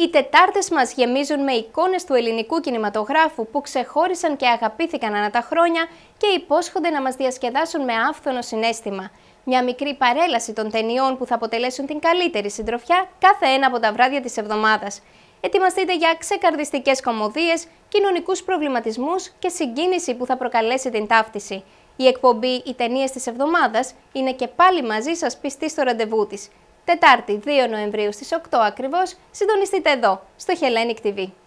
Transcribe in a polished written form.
Οι Τετάρτες μας γεμίζουν με εικόνες του ελληνικού κινηματογράφου που ξεχώρισαν και αγαπήθηκαν ανά τα χρόνια και υπόσχονται να μας διασκεδάσουν με άφθονο συναίσθημα. Μια μικρή παρέλαση των ταινιών που θα αποτελέσουν την καλύτερη συντροφιά κάθε ένα από τα βράδια της εβδομάδας. Ετοιμαστείτε για ξεκαρδιστικές κωμωδίες, κοινωνικούς προβληματισμούς και συγκίνηση που θα προκαλέσει την ταύτιση. Η εκπομπή «Οι ταινίες της εβδομάδας» είναι και πάλι μαζί σας πιστή στο ραντεβού της. Τετάρτη 2 Νοεμβρίου στις 8 ακριβώς, συντονιστείτε εδώ, στο Hellenic TV.